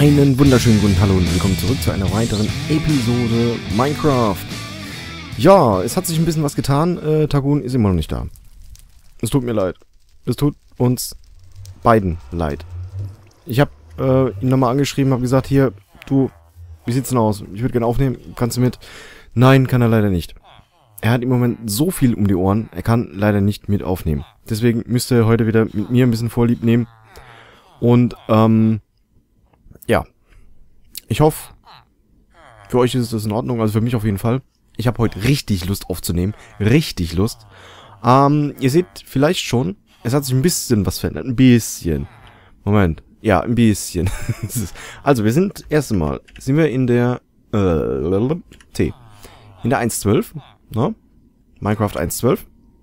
Einen wunderschönen guten Hallo und willkommen zurück zu einer weiteren Episode Minecraft. Ja, es hat sich ein bisschen was getan. Tagun ist immer noch nicht da. Es tut mir leid. Es tut uns beiden leid. Ich habe ihn nochmal angeschrieben, habe gesagt, hier, du, wie sieht's denn aus? Ich würde gerne aufnehmen, kannst du mit? Nein, kann er leider nicht. Er hat im Moment so viel um die Ohren, er kann leider nicht mit aufnehmen. Deswegen müsst ihr heute wieder mit mir ein bisschen Vorlieb nehmen. Und, ja. Ich hoffe, für euch ist das in Ordnung, also für mich auf jeden Fall. Ich habe heute richtig Lust aufzunehmen. Richtig Lust. Ihr seht vielleicht schon, es hat sich ein bisschen was verändert. Ein bisschen. Moment. Ja, ein bisschen. Also, wir sind, erst einmal, sind wir in der, T. In der 1.12, ne? Minecraft 1.12.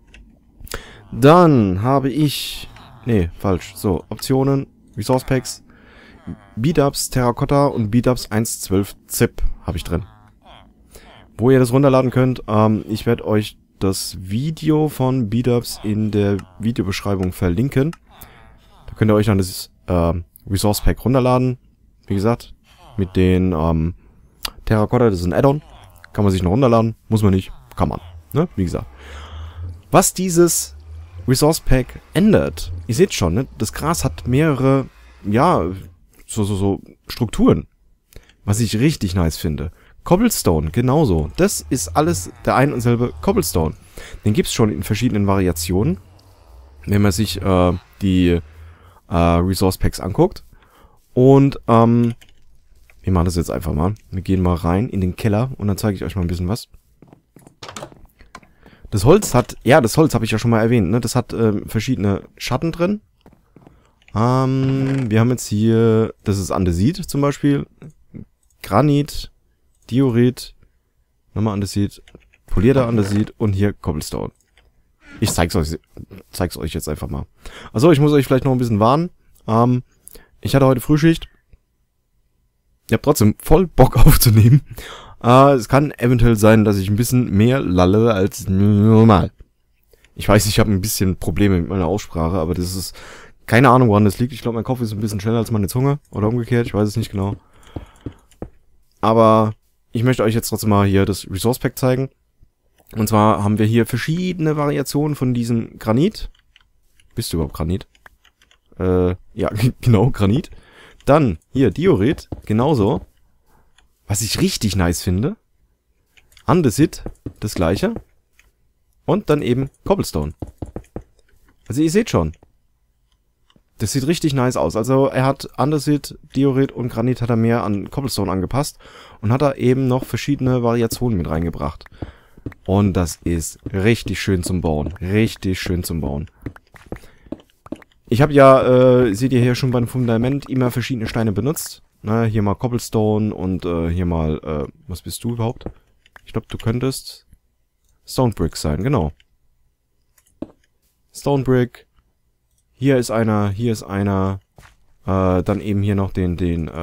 Dann habe ich, nee, falsch. So, Optionen, Resource Packs, Beat-Ups Terracotta und Beat-Ups 1.12 ZIP habe ich drin. Wo ihr das runterladen könnt, ich werde euch das Video von Beat-Ups in der Videobeschreibung verlinken. Da könnt ihr euch dann das Resource Pack runterladen. Wie gesagt, mit den Terracotta, das ist ein Add-on. Kann man sich noch runterladen, muss man nicht, kann man. Ne? Wie gesagt. Was dieses Resource Pack ändert, ihr seht schon, ne? Das Gras hat mehrere, ja, so Strukturen. Was ich richtig nice finde. Cobblestone, genauso. Das ist alles der ein und selbe Cobblestone. Den gibt es schon in verschiedenen Variationen. Wenn man sich die Resource Packs anguckt. Und wir machen das jetzt einfach mal. Wir gehen mal rein in den Keller und dann zeige ich euch mal ein bisschen was. Das Holz hat, ja, das Holz habe ich ja schon mal erwähnt, ne? Das hat verschiedene Schatten drin. Wir haben jetzt hier, das ist Andesit zum Beispiel, Granit, Diorit, nochmal Andesit, polierter Andesit und hier Cobblestone. Ich zeig's euch jetzt einfach mal. Also ich muss euch vielleicht noch ein bisschen warnen. Ich hatte heute Frühschicht. Ich habe trotzdem voll Bock aufzunehmen. Es kann eventuell sein, dass ich ein bisschen mehr lalle als normal. Ich weiß, ich habe ein bisschen Probleme mit meiner Aussprache, aber das ist keine Ahnung, woran das liegt. Ich glaube, mein Kopf ist ein bisschen schneller als meine Zunge. Oder umgekehrt, ich weiß es nicht genau. Aber ich möchte euch jetzt trotzdem mal hier das Resource Pack zeigen. Und zwar haben wir hier verschiedene Variationen von diesem Granit. Bist du überhaupt Granit? Ja, genau, Granit. Dann hier Diorit, genauso. Was ich richtig nice finde. Andesit, das gleiche. Und dann eben Cobblestone. Also ihr seht schon. Das sieht richtig nice aus. Also er hat Andesit, Diorit und Granit hat er mehr an Cobblestone angepasst. Und hat da eben noch verschiedene Variationen mit reingebracht. Und das ist richtig schön zum Bauen. Richtig schön zum Bauen. Ich habe ja, seht ihr hier schon beim Fundament, immer verschiedene Steine benutzt. Na, hier mal Cobblestone und hier mal, was bist du überhaupt? Ich glaube, du könntest Stone Brick sein, genau. Stone Brick. Hier ist einer, dann eben hier noch wie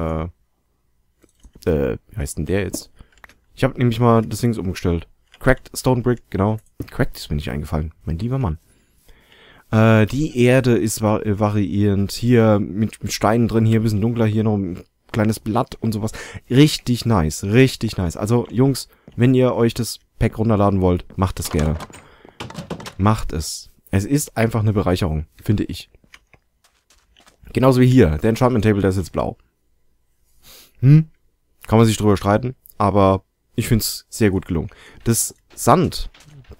heißt denn der jetzt? Ich habe nämlich mal das Ding umgestellt. Cracked Stone Brick, genau. Cracked ist mir nicht eingefallen, mein lieber Mann. Die Erde ist variierend. Hier mit Steinen drin, hier ein bisschen dunkler, hier noch ein kleines Blatt und sowas. Richtig nice, richtig nice. Also, Jungs, wenn ihr euch das Pack runterladen wollt, macht es gerne. Macht es. Es ist einfach eine Bereicherung, finde ich. Genauso wie hier. Der Enchantment Table, der ist jetzt blau. Kann man sich drüber streiten, aber ich finde es sehr gut gelungen. Der Sand,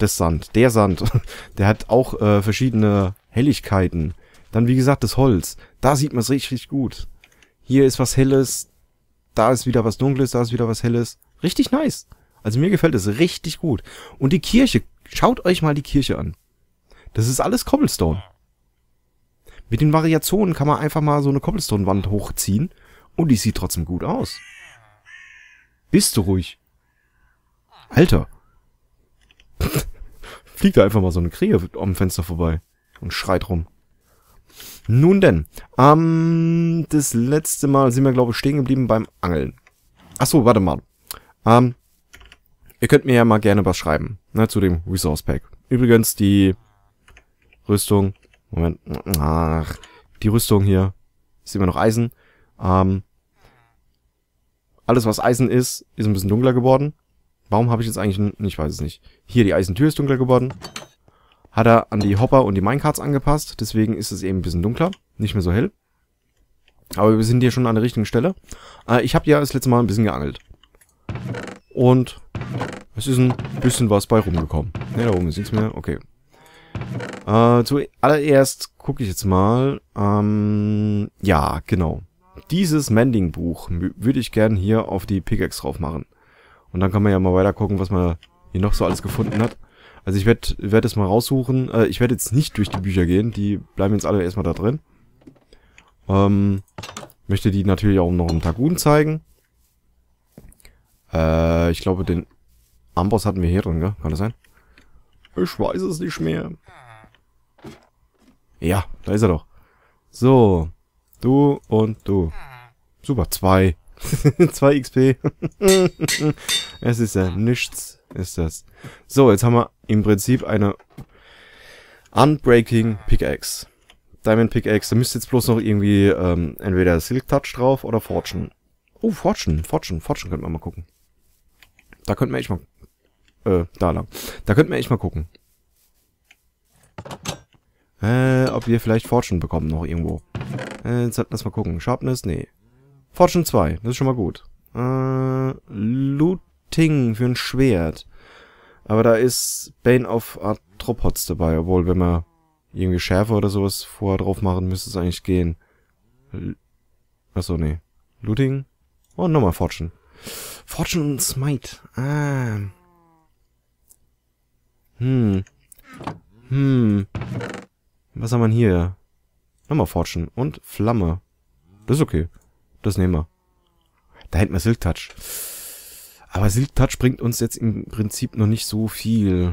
der hat auch verschiedene Helligkeiten. Dann, wie gesagt, das Holz. Da sieht man es richtig, richtig gut. Hier ist was Helles, da ist wieder was Dunkles, da ist wieder was Helles. Richtig nice. Also mir gefällt es richtig gut. Und die Kirche, schaut euch mal die Kirche an. Das ist alles Cobblestone. Mit den Variationen kann man einfach mal so eine Cobblestone-Wand hochziehen und die sieht trotzdem gut aus. Bist du ruhig? Alter. Fliegt da einfach mal so eine Krähe am Fenster vorbei und schreit rum. Nun denn, das letzte Mal sind wir, glaube ich, stehen geblieben beim Angeln. Achso, warte mal. Ihr könnt mir ja mal gerne was schreiben, ne, zu dem Resource Pack. Übrigens, die Rüstung, Moment, ach, die Rüstung hier ist immer noch Eisen. alles was Eisen ist ein bisschen dunkler geworden. Warum habe ich jetzt eigentlich... Ich weiß es nicht. Hier, die Eisentür ist dunkler geworden. Hat er an die Hopper und die Minecarts angepasst. Deswegen ist es eben ein bisschen dunkler. Nicht mehr so hell. Aber wir sind hier schon an der richtigen Stelle. Ich habe ja das letzte Mal ein bisschen geangelt. Und es ist ein bisschen was bei rumgekommen. Ne, da oben ist nichts mehr. Okay. Zuallererst gucke ich jetzt mal. Ja, genau. Dieses Mending-Buch würde ich gern hier auf die Pickaxe drauf machen. Und dann kann man ja mal weiter gucken, was man hier noch so alles gefunden hat. Also ich werd es mal raussuchen. Ich werde jetzt nicht durch die Bücher gehen. Die bleiben jetzt alle erstmal da drin. Möchte die natürlich auch noch im Tagun zeigen. Ich glaube, den Amboss hatten wir hier drin, gell? Kann das sein? Ich weiß es nicht mehr. Ja, da ist er doch. So. Du und du. Super, 2. 2 XP. Es ist ja nichts, ist das. So, jetzt haben wir im Prinzip eine Unbreaking Pickaxe. Diamond Pickaxe. Da müsste jetzt bloß noch irgendwie entweder Silk Touch drauf oder Fortune. Oh, Fortune könnten wir mal gucken. Da könnten wir echt mal... da lang. Da könnten wir echt mal gucken. Ob wir vielleicht Fortune bekommen noch irgendwo. Jetzt lass mal gucken. Sharpness? Nee. Fortune 2. Das ist schon mal gut. Looting für ein Schwert. Aber da ist Bane of Arthropods dabei. Obwohl, wenn wir irgendwie Schärfe oder sowas vorher drauf machen, müsste es eigentlich gehen. Achso, nee. Looting? Oh, nochmal Fortune. Fortune und Smite. Was haben wir hier? Nochmal Fortune und Flamme. Das ist okay. Das nehmen wir. Da hätten wir Silk Touch. Aber Silk Touch bringt uns jetzt im Prinzip noch nicht so viel.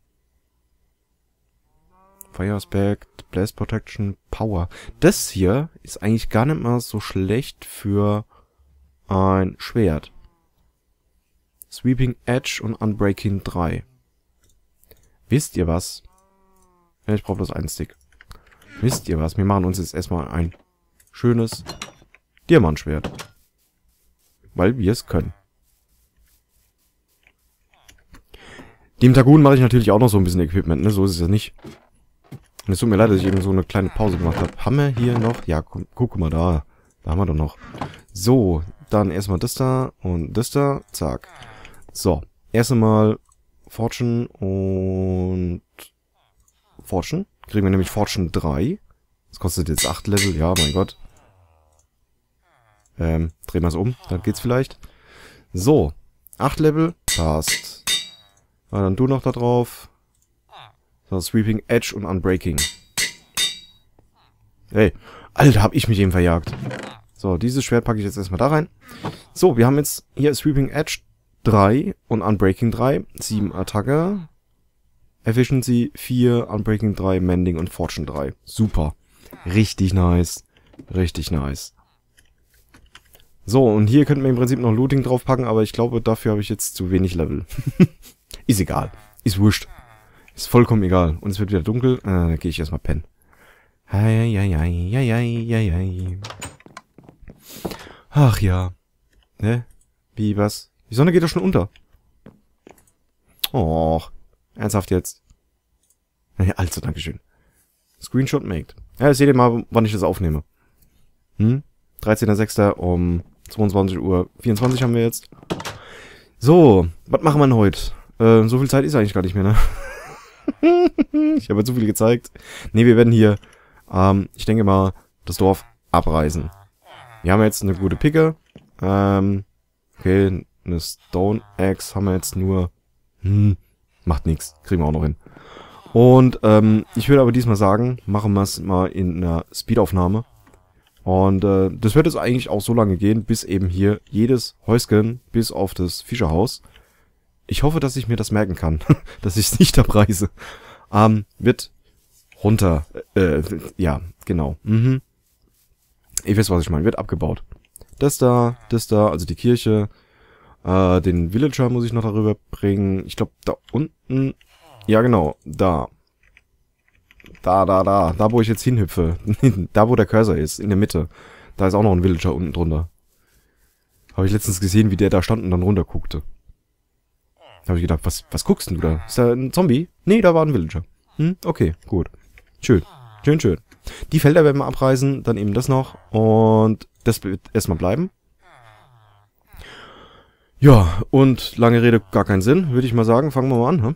Fire Aspect, Blast Protection, Power. Das hier ist eigentlich gar nicht mal so schlecht für ein Schwert. Sweeping Edge und Unbreaking 3. Wisst ihr was? Ja, ich brauche bloß einen Stick. Wisst ihr was? Wir machen uns jetzt erstmal ein schönes Diamantschwert. Weil wir es können. Dem Tagun mache ich natürlich auch noch so ein bisschen Equipment, ne? So ist es ja nicht. Und es tut mir leid, dass ich eben so eine kleine Pause gemacht habe. Haben wir hier noch? Ja, guck mal da. Da haben wir doch noch. So, dann erstmal das da und das da. Zack. So, erst einmal Fortune und Fortune. Kriegen wir nämlich Fortune 3. Das kostet jetzt 8 Level. Ja, mein Gott. Drehen wir es um. Dann geht's vielleicht. So, 8 Level. Passt. Dann du noch da drauf. So, Sweeping Edge und Unbreaking. Ey, Alter, hab ich mich eben verjagt. So, dieses Schwert packe ich jetzt erstmal da rein. So, wir haben jetzt hier Sweeping Edge 3 und Unbreaking 3. 7 Attacke. Efficiency 4, Unbreaking 3, Mending und Fortune 3. Super. Richtig nice. Richtig nice. So, und hier könnten wir im Prinzip noch Looting draufpacken, aber ich glaube, dafür habe ich jetzt zu wenig Level. Ist egal. Ist wurscht. Ist vollkommen egal. Und es wird wieder dunkel. Da gehe ich erstmal pennen. Ach ja. Ne? Wie, was? Die Sonne geht doch schon unter. Och. Ernsthaft jetzt? Also, dankeschön. Screenshot made. Ja, seht ihr mal, wann ich das aufnehme. 13.06. um 22:24 Uhr haben wir jetzt. So, was machen wir denn heute? So viel Zeit ist eigentlich gar nicht mehr, ne? Ich habe zu viel gezeigt. Ne, wir werden hier, ich denke mal, das Dorf abreißen. Wir haben jetzt eine gute Picke. Okay, eine Stone Axe haben wir jetzt nur. Macht nichts. Kriegen wir auch noch hin. Und ich würde aber diesmal sagen, machen wir es mal in einer Speedaufnahme. Und das wird jetzt eigentlich auch so lange gehen, bis eben hier jedes Häuschen bis auf das Fischerhaus. Ich hoffe, dass ich mir das merken kann, dass ich es nicht abreiße. Wird runter. Ja, genau. Ihr wisst, was ich meine. Wird abgebaut. Das da, also die Kirche. Den Villager muss ich noch darüber bringen. Ich glaube, da unten. Ja, genau. Da, wo ich jetzt hinhüpfe. Da, wo der Cursor ist, in der Mitte. Da ist auch noch ein Villager unten drunter. Habe ich letztens gesehen, wie der da stand und dann runter guckte. Da habe ich gedacht, was guckst denn du da? Ist da ein Zombie? Nee, da war ein Villager. Okay, gut. Schön. Schön. Die Felder werden wir abreißen, dann eben das noch. Und das wird erstmal bleiben. Ja, und lange Rede, gar keinen Sinn, würde ich mal sagen. Fangen wir mal an, hm?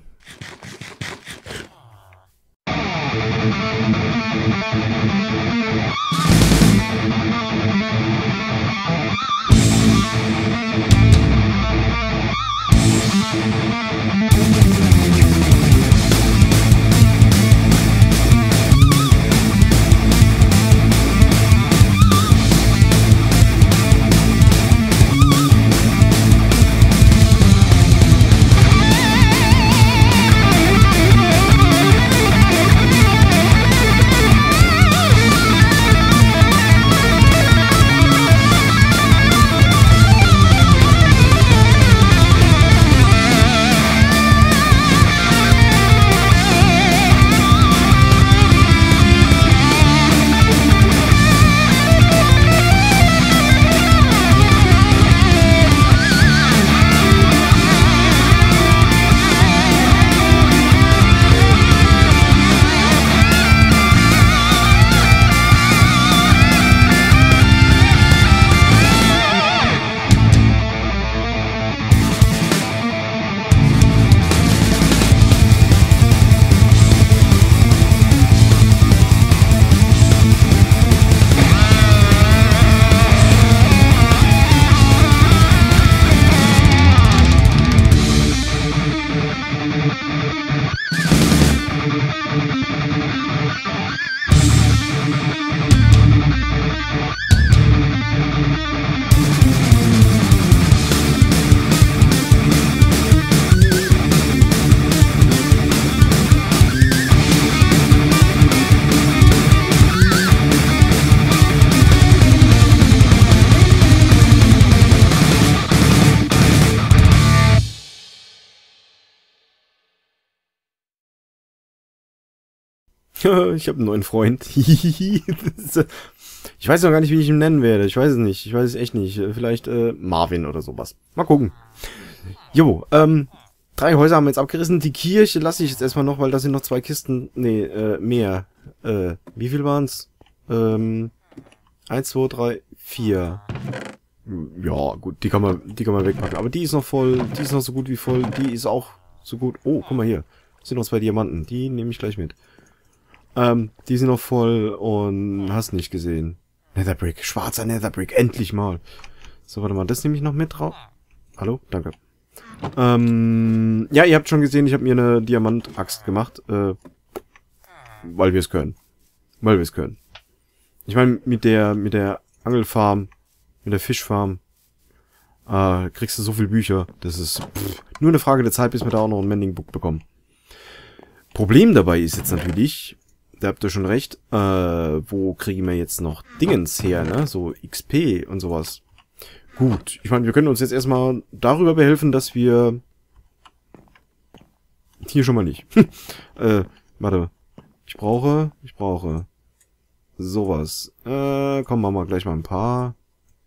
Ich habe einen neuen Freund. Ich weiß noch gar nicht, wie ich ihn nennen werde. Ich weiß es nicht. Ich weiß es echt nicht. Vielleicht Marvin oder sowas. Mal gucken. Jo, 3 Häuser haben wir jetzt abgerissen. Die Kirche lasse ich jetzt erstmal noch, weil da sind noch 2 Kisten. Nee, mehr. Wie viel waren's? 1, 2, 3, 4. Ja, gut, die kann man wegpacken. Aber die ist noch voll. Die ist noch so gut wie voll. Die ist auch so gut. Oh, guck mal hier. Das sind noch 2 Diamanten. Die nehme ich gleich mit. Die sind noch voll und hast nicht gesehen. Netherbrick, schwarzer Netherbrick, endlich mal. So, warte mal, das nehme ich noch mit drauf. Hallo? Danke. Ja, ihr habt schon gesehen, ich habe mir eine Diamantaxt gemacht, weil wir es können. Ich meine, mit der Angelfarm, mit der Fischfarm, kriegst du so viel Bücher, das ist nur eine Frage der Zeit, bis wir da auch noch ein Mending Book bekommen. Problem dabei ist jetzt natürlich, da habt ihr schon recht, wo kriegen wir jetzt noch Dingens her, ne? So XP und sowas. Gut, ich meine, wir können uns jetzt erstmal darüber behelfen, dass wir... Hier schon mal nicht. Warte. Ich brauche... sowas. Komm, machen wir gleich mal ein paar.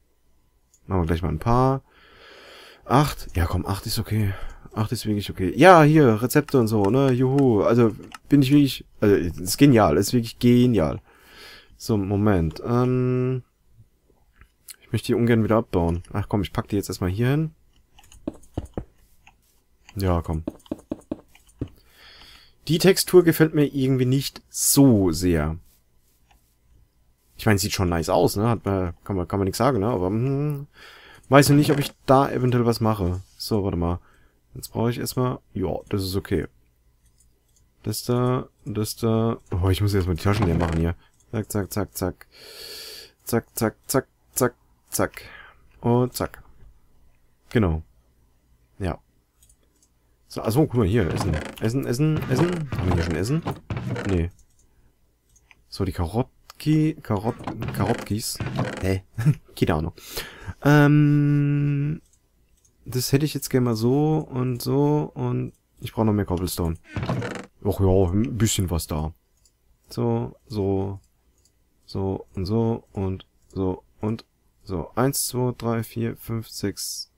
8. Ja, komm, 8 ist okay. 8 ist wirklich okay. Ja, hier, Rezepte und so, ne? Juhu. Also, bin ich wirklich... Also, es ist genial. Es ist wirklich genial. So, Moment. Ich möchte die ungern wieder abbauen. Ach komm, ich pack die jetzt erstmal hier hin. Ja, komm. Die Textur gefällt mir irgendwie nicht so sehr. Ich meine, sieht schon nice aus, ne? Kann man nichts sagen, ne? Aber weiß ich nicht, ob ich da eventuell was mache. So, warte mal. Jetzt brauche ich erstmal... Ja, das ist okay. Das da... Oh, ich muss erstmal die Taschen leer machen hier. Zack, zack, zack, zack. Zack, zack, zack, zack, zack. Und zack. Genau. Ja. So, achso, guck mal hier. Essen. Haben wir hier schon Essen? Nee. So, die Karotkis. Hä? Keine Ahnung. Das hätte ich jetzt gerne mal so und ich brauche noch mehr Cobblestone. Och ja, ein bisschen was da. So und so und so und So, 1, 2, 3, 4, 5, 6.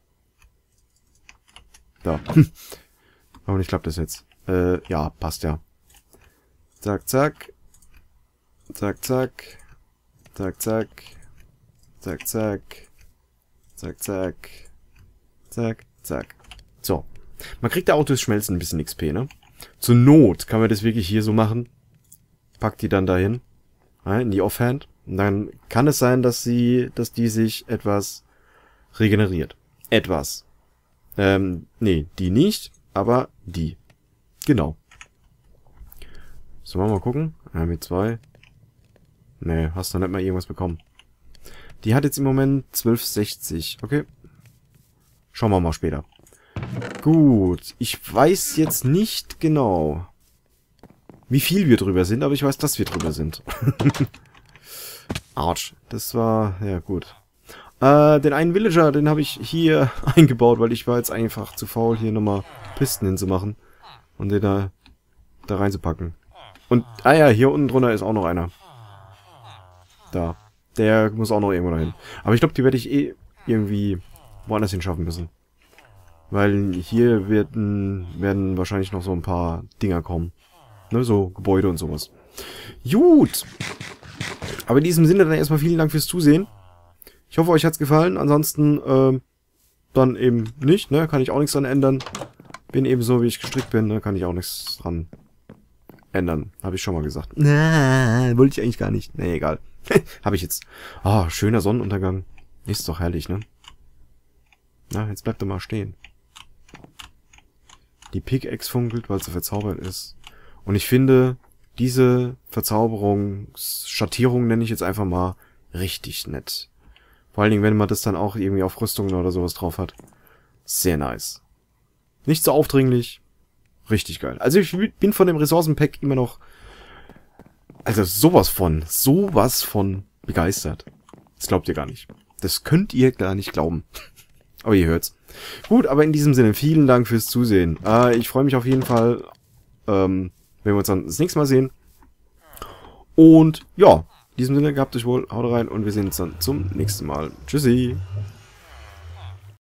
Da. Warum nicht klappt das jetzt? Ja, passt ja. Zack, zack. Zack, zack. Zack, zack. Zack, zack. Zack, zack. Zack, zack. So. Man kriegt da auch durchs Schmelzen ein bisschen XP, ne? Zur Not kann man das wirklich hier so machen. Packt die dann dahin. In die Offhand. Und dann kann es sein, dass die sich etwas regeneriert. Etwas. Nee, die nicht, aber die. Genau. So, mal gucken. Mit 2. Nee, hast du nicht mal irgendwas bekommen. Die hat jetzt im Moment 1260. Okay. Schauen wir mal später. Gut. Ich weiß jetzt nicht genau, wie viel wir drüber sind, aber ich weiß, dass wir drüber sind. Arsch. Das war... Ja, gut. Den einen Villager, den habe ich hier eingebaut, weil ich war jetzt einfach zu faul, hier nochmal Pisten hinzumachen. Und den da reinzupacken. Und, ja, hier unten drunter ist auch noch einer. Da. Der muss auch noch irgendwo dahin. Aber ich glaube, die werde ich eh irgendwie woanders hinschaffen müssen. Weil hier werden wahrscheinlich noch so ein paar Dinger kommen. Ne, so Gebäude und sowas. Gut. Aber in diesem Sinne dann erstmal vielen Dank fürs Zusehen. Ich hoffe, euch hat's gefallen. Ansonsten, dann eben nicht, ne? Kann ich auch nichts dran ändern. Bin eben so, wie ich gestrickt bin, ne? Kann ich auch nichts dran ändern. Habe ich schon mal gesagt. Na, wollte ich eigentlich gar nicht. Ne, egal. Habe ich jetzt. Ah, schöner Sonnenuntergang. Ist doch herrlich, ne? Na, jetzt bleibt er mal stehen. Die Pickaxe funkelt, weil sie verzaubert ist. Und ich finde, diese Verzauberungsschattierung nenne ich jetzt einfach mal richtig nett. Vor allen Dingen, wenn man das dann auch irgendwie auf Rüstungen oder sowas drauf hat. Sehr nice. Nicht so aufdringlich. Richtig geil. Also ich bin von dem Ressourcenpack immer noch... Also sowas von begeistert. Das glaubt ihr gar nicht. Das könnt ihr gar nicht glauben. Aber ihr hört's. Gut, aber in diesem Sinne, vielen Dank fürs Zusehen. Ich freue mich auf jeden Fall, wenn wir uns dann das nächste Mal sehen. Und ja, in diesem Sinne, gehabt euch wohl, haut rein und wir sehen uns dann zum nächsten Mal. Tschüssi.